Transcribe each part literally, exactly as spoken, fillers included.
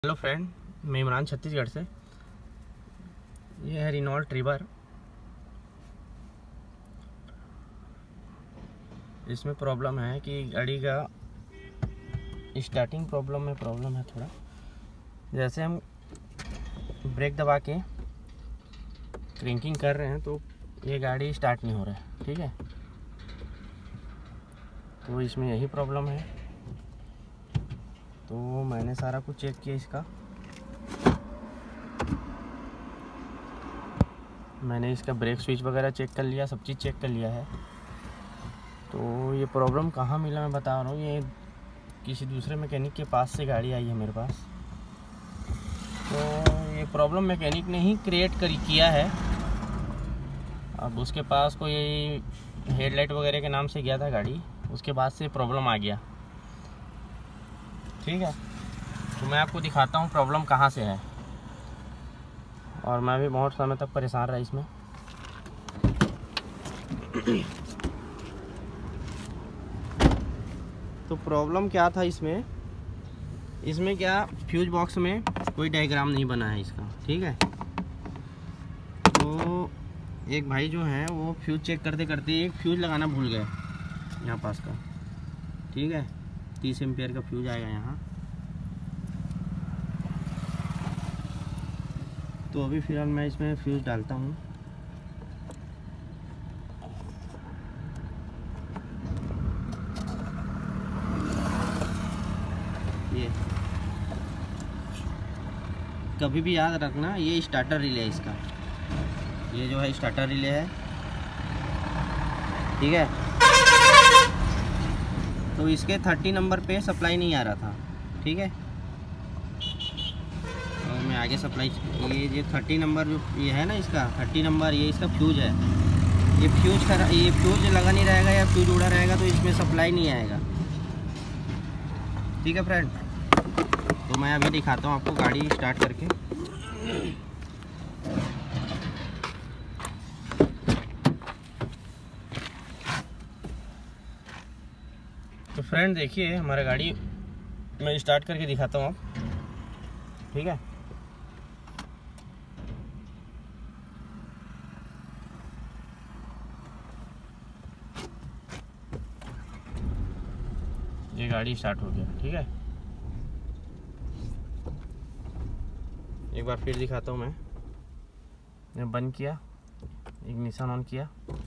Hello friend, मैं इमरान छत्तीसगढ़ से। ये है रिनॉल्ट ट्रिबर। इसमें प्रॉब्लम है कि गाड़ी का स्टार्टिंग प्रॉब्लम में प्रॉब्लम है थोड़ा। जैसे हम ब्रेक दबा के क्रैंकिंग कर रहे हैं तो ये गाड़ी स्टार्ट नहीं हो रहा है। ठीक है, तो इसमें यही प्रॉब्लम है। तो मैंने सारा कुछ चेक किया इसका। मैंने इसका ब्रेक स्विच वगैरह चेक कर लिया, सब चीज़ चेक कर लिया है। तो ये प्रॉब्लम कहाँ मिला मैं बता रहा हूँ। ये किसी दूसरे मैकेनिक के पास से गाड़ी आई है मेरे पास। तो ये प्रॉब्लम मैकेनिक ने ही क्रिएट कर किया है। अब उसके पास कोई हेडलाइट वगैरह के नाम से गया था गाड़ी, उसके बाद से प्रॉब्लम आ गया। ठीक है, तो मैं आपको दिखाता हूँ प्रॉब्लम कहाँ से है। और मैं भी बहुत समय तक परेशान रहा इसमें। तो प्रॉब्लम क्या था इसमें इसमें क्या फ्यूज बॉक्स में कोई डायग्राम नहीं बना है इसका। ठीक है, तो एक भाई जो है वो फ्यूज चेक करते करते एक फ्यूज लगाना भूल गए यहाँ पास का। ठीक है, तीस एम्पियर का फ्यूज आएगा यहाँ। तो अभी फिलहाल मैं इसमें फ्यूज डालता हूँ। ये कभी भी याद रखना, ये स्टार्टर रिले है इसका। ये जो है स्टार्टर रिले है। ठीक है, तो इसके तीस नंबर पे सप्लाई नहीं आ रहा था। ठीक है, और मैं आगे सप्लाई, ये जो तीस नंबर जो ये है ना इसका तीस नंबर, ये इसका फ्यूज है। ये फ्यूज कर ये फ्यूज लगा नहीं रहेगा या फ्यूज उड़ा रहेगा तो इसमें सप्लाई नहीं आएगा। ठीक है फ्रेंड, तो मैं अभी दिखाता हूँ आपको गाड़ी स्टार्ट करके। तो फ्रेंड देखिए, हमारा गाड़ी मैं स्टार्ट करके दिखाता हूँ आप। ठीक है, ये गाड़ी स्टार्ट हो गया। ठीक है, एक बार फिर दिखाता हूँ मैं। मैं बंद किया, इग्निशन ऑन किया।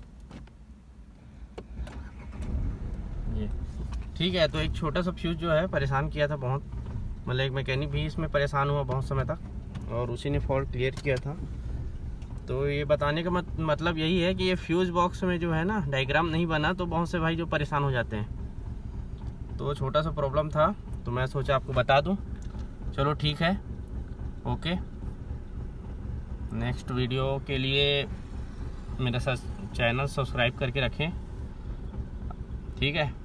ये ठीक है। तो एक छोटा सा फ्यूज जो है परेशान किया था बहुत, मतलब एक मैकेनिक भी इसमें परेशान हुआ बहुत समय तक, और उसी ने फॉल्ट क्लियर किया था। तो ये बताने का मत, मतलब यही है कि ये फ्यूज बॉक्स में जो है ना डायग्राम नहीं बना, तो बहुत से भाई जो परेशान हो जाते हैं। तो छोटा सा प्रॉब्लम था, तो मैं सोचा आपको बता दूं। चलो ठीक है, ओके। नेक्स्ट वीडियो के लिए मेरा चैनल सब्सक्राइब करके रखें। ठीक है।